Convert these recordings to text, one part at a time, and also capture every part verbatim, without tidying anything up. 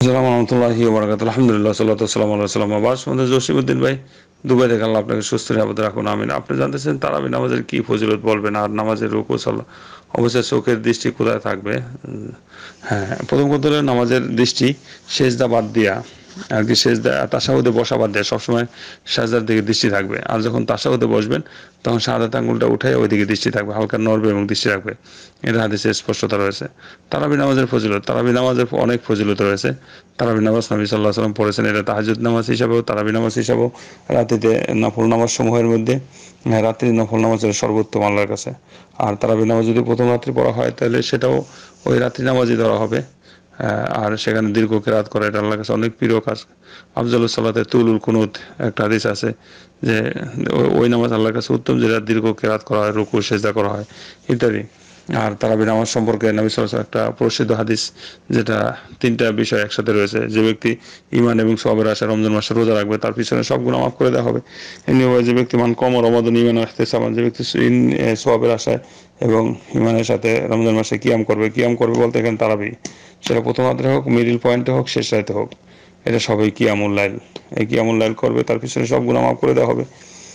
আসসালামু আলাইকুম ওয়া বারাকাতুহু আলহামদুলিল্লাহ সাল্লাতু ওয়াসসালামু আলা রাসূলিল্লাহ বাস আমাদের জসিমউদ্দিন ভাই দুবাই থেকে আল্লাহ আপনাকে সুস্থ নিরাপদে রাখুন আমিন। আপনি জানতেছেন তারাবি নামাজের কি ফজিলত বলবেন আর নামাজের রুকু সাল্লাহ অবশ্যই চোখের দৃষ্টি কোথায় থাকবে। হ্যাঁ, প্রথম কথা হলো নামাজের দৃষ্টি সেজদা বাদ দিয়া আর কি সেজদা তাশাহুদে বসা বাদ দেয়া সবসময় সাজদার দিকে দৃষ্টি থাকবে। আর যখন তাশাহুদে বসবেন তখন শাহাদাত আঙ্গুলটা উঠাই ওইদিকে দৃষ্টি থাকবে, হালকা নড়বে এবং দৃষ্টি রাখবে। এটা হাদিসে স্পষ্টতা রয়েছে। তারাবি নামাজের ফজিলত, তারাবি নামাজের অনেক ফজিলত রয়েছে। তারাবি নামাজ নবী সাল্লাল্লাহু আলাইহি ওয়াসাল্লাম পড়েছেন, এটা তাহাজ্জুদ নামাজ হিসাবেও তারাবি নামাজ হিসাবেও রাত্রিতে নফল নামাজ সমূহের মধ্যে রাত্রি নফল নামাজের সর্বোত্তম আল্লাহর কাছে। আর তারাবি নামাজ যদি প্রথম রাত্রি পড়া হয় তাহলে সেটাও ওই রাত্রি নামাজই ধরা হবে। আর সেখানে দীর্ঘ কেরাত করা এটা আল্লাহর কাছে অনেক প্রিয় কাজ। আফজালুস সালাতে তুলুল কুনুত একটা হাদিস আছে যে ওই নামাজ আল্লাহর কাছে উত্তম যেটা দীর্ঘ কেরাত করা হয়, রুকু সেজদা করা হয় ইত্যাদি। আর তারাবি নামাজ সম্পর্কে নবী সাল্লাল্লাহু আলাইহি ওয়াসাল্লাম একটা প্রসিদ্ধ হাদিস যেটা তিনটা বিষয় একসাথে রয়েছে, যে ব্যক্তি ঈমান এবং সওয়াবের আশায় রমজান মাসে রোজা রাখবে তার পিছনে সব গুনাহ মাফ করে দেওয়া হবে। এমনি যে ব্যক্তি মান কম রমাদান ঈমান ওয়া ইহতিসাবান, যে ব্যক্তি সওয়াবের আশায় এবং ঈমানের সাথে রমজান মাসে কিয়াম করবে, কিয়াম করবে বলতে এখানে তারাবি, সেটা প্রথম রাত্রে হোক, মিডিল পয়েন্টে হোক, শেষ রাতে হোক, এটা সবই কিয়ামুল লাইল। এই কিয়ামুল লাইল করবে তার পিছনে সব গুনাহ মাফ করে দেওয়া হবে।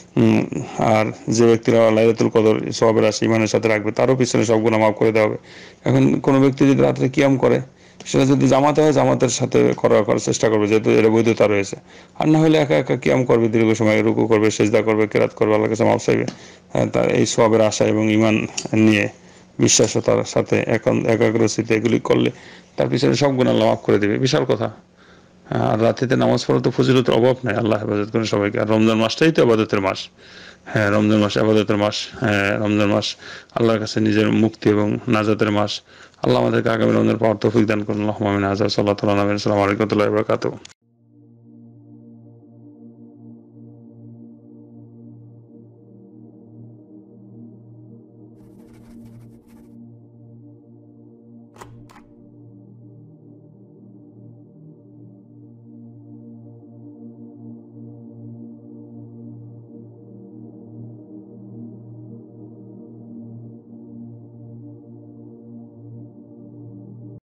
আর যে ব্যক্তিরা লাইলাতুল কদর সওয়াবের আশায় ঈমানের সাথে রাখবে তারও পিছনে সব গুনাহ মাফ করে দেওয়া হবে। এখন কোনো ব্যক্তি যদি রাত্রে কিয়াম করে সেটা যদি জামাতে হয় জামাতের সাথে করার করার চেষ্টা করবে, যেহেতু এর বৈধতা রয়েছে। আর না হলে একা একা কিয়াম করবে, দীর্ঘ সময় রুকু করবে, সেজদা করবে, কেরাত করবে, আল্লাহর কাছে মাফ চাইবে। তার এই সওয়াবের আশা এবং ঈমান নিয়ে বিশ্বাসতার সাথে একাগ্রচিত্তে এগুলি করলে তার পিছনে সব গুনাহ আল্লাহ মাফ করে দেবে, বিশাল কথা। আর রাত্রিতে নামাজ পড়া তো ফজিলতের অভাব নাই, আল্লাহ হেফাজত করেন সবাইকে। আর রমজান মাসটাই তো ইবাদতের মাস। হ্যাঁ, রমজান মাস ইবাদতের মাস। হ্যাঁ, রমজান মাস আল্লাহর কাছে নিজের মুক্তি এবং নাজাতের মাস। আল্লাহ আমাদেরকে আগামী রমজান পাওয়ার তৌফিক দান করুন। আল্লাহুম্মা আমিন। হাযা সাল্লাল্লাহু আলাইহি ওয়া সাল্লাম। আসসালামু আলাইকুম ওয়া রাহমাতুল্লাহি ওয়া বারাকাতুহু।